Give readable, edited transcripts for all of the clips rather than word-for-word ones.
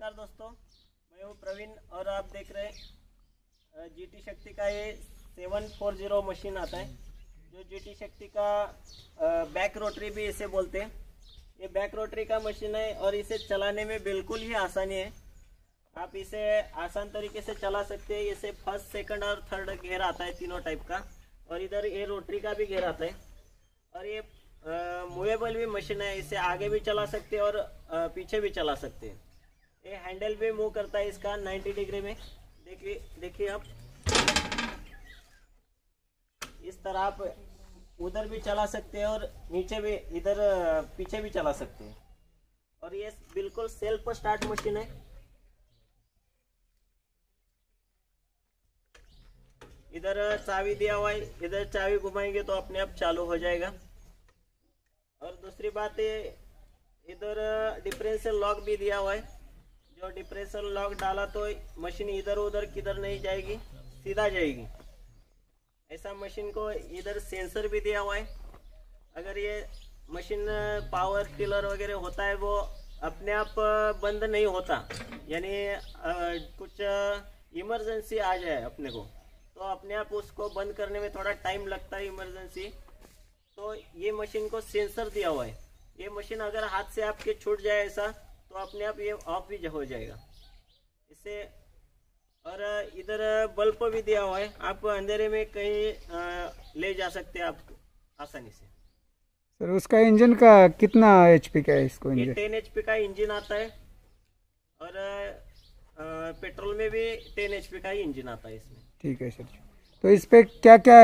नमस्कार दोस्तों, मैं हूं प्रवीण और आप देख रहे हैं जीटी शक्ति का ये 740 मशीन आता है, जो जीटी शक्ति का बैक रोटरी भी इसे बोलते हैं। ये बैक रोटरी का मशीन है और इसे चलाने में बिल्कुल ही आसानी है। आप इसे आसान तरीके से चला सकते हैं। इसे फर्स्ट, सेकंड और थर्ड घेर आता है, तीनों टाइप का। और इधर ये रोटरी का भी घेर आता है। और ये मूवेबल भी मशीन है, इसे आगे भी चला सकते हैं और पीछे भी चला सकते हैं। ये हैंडल भी मूव करता है इसका 90 डिग्री में। देखिए आप इस तरह आप उधर भी चला सकते हैं और नीचे भी, इधर पीछे भी चला सकते हैं। और ये बिल्कुल सेल्फ स्टार्ट मशीन है। इधर चाबी दिया हुआ है, इधर चाबी घुमाएंगे तो अपने आप चालू हो जाएगा। और दूसरी बात है, इधर डिफरेंशियल लॉक भी दिया हुआ है। जो डिफरेंशियल लॉक डाला तो मशीन इधर उधर किधर नहीं जाएगी, सीधा जाएगी। ऐसा मशीन को इधर सेंसर भी दिया हुआ है। अगर ये मशीन पावर टिलर वगैरह होता है, वो अपने आप बंद नहीं होता, यानी कुछ इमरजेंसी आ जाए अपने को, तो अपने आप उसको बंद करने में थोड़ा टाइम लगता है, इमरजेंसी। तो ये मशीन को सेंसर दिया हुआ है। ये मशीन अगर हाथ से आपके छूट जाए ऐसा, तो अपने आप ये ऑफ भी हो जाएगा इससे। और इधर बल्ब भी दिया हुआ है, आप अंधेरे में कहीं ले जा सकते हैं आप आसानी से। सर, उसका इंजन का कितना एचपी का है? इसको ये 10 एचपी का इंजन आता है। और पेट्रोल में भी 10 एचपी का ही इंजन आता है इसमें। ठीक है सर। तो इस पे क्या क्या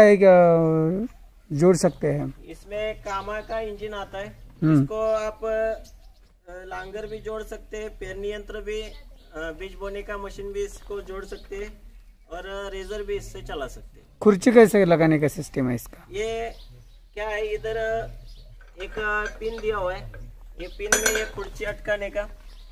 जोड़ सकते हैं हम? इसमें कामा का इंजन आता है। इसको आप लांगर भी जोड़ सकते हैं, पेरनी यंत्र भी, बीज बोने का मशीन भी इसको जोड़ सकते हैं, और रेजर भी इससे चला सकते हैं। खुर्ची कैसे लगाने का सिस्टम है इसका? ये क्या है, इधर एक पिन दिया हुआ है। ये पिन में ये खुर्ची अटकाने का,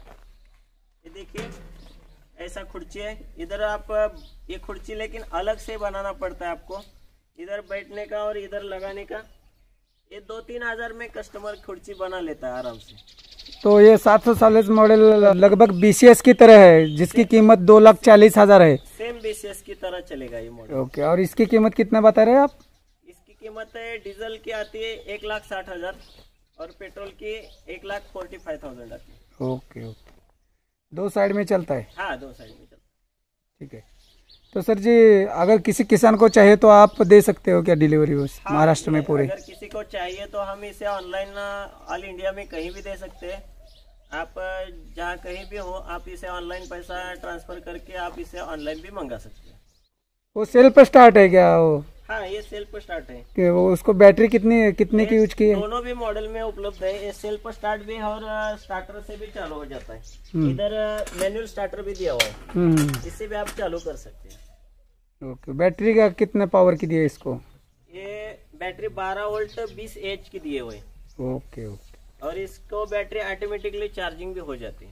ये देखिए ऐसा खुर्ची है। इधर आप ये खुर्ची लेकिन अलग से बनाना पड़ता है आपको, इधर बैठने का और इधर लगाने का। ये 2-3 हजार में कस्टमर खुर्ची बना लेता है आराम से। तो ये 740 मॉडल लगभग BCS की तरह है, जिसकी कीमत 2,40,000 है। सेम BCS की तरह चलेगा ये मॉडल। ओके। और इसकी कीमत कितना बता रहे हैं आप? इसकी कीमत है, डीजल की आती है 1,60,000 और पेट्रोल की 1,45,000 आती है। Okay okay. दो साइड में चलता है? हाँ, दो साइड में चलता है। ठीक है। तो सर जी, अगर किसी किसान को चाहिए तो आप दे सकते हो क्या डिलीवरी उस महाराष्ट्र में पूरे? अगर किसी को चाहिए तो हम इसे ऑनलाइन ऑल इंडिया में कहीं भी दे सकते हैं। आप जहाँ कहीं भी हो, आप इसे ऑनलाइन पैसा ट्रांसफर करके आप इसे ऑनलाइन भी मंगा सकते हैं। वो सेल्फ स्टार्ट है क्या वो? हाँ, ये सेल्फ स्टार्ट है। कि वो उसको बैटरी कितने की यूज की है? दोनों भी मॉडल में उपलब्ध है। ये सेल्फ स्टार्ट भी है और स्टार्टर से भी चालू हो जाता है। इधर मैनुअल स्टार्टर भी दिया हुआ है, इससे भी आप चालू कर सकते हैं। ओके। बैटरी का कितना पावर की दी है इसको? ये बैटरी 12 वोल्ट 20 एच की दिए हुए। Okay okay. और इसको बैटरी ऑटोमेटिकली चार्जिंग भी हो जाती है।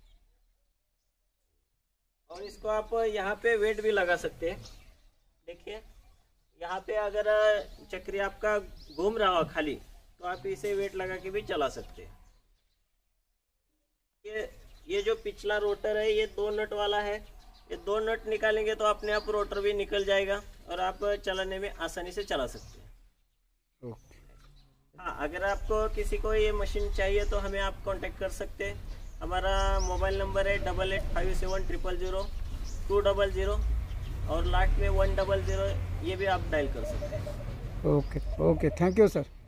और इसको आप यहाँ पे वेट भी लगा सकते हैं। देखिए यहाँ पे अगर चक्री आपका घूम रहा हो खाली, तो आप इसे वेट लगा के भी चला सकते हैं। ये जो पिछला रोटर है, ये 2 नट वाला है। ये 2 नट निकालेंगे तो अपने आप रोटर भी निकल जाएगा और आप चलाने में आसानी से चला सकते हैं। ओके। हाँ, अगर आपको किसी को ये मशीन चाहिए तो हमें आप कांटेक्ट कर सकते हैं। हमारा मोबाइल नंबर है 8857000200 और लास्ट में 100, ये भी आप डायल कर सकते हैं। Okay okay. Thank you sir.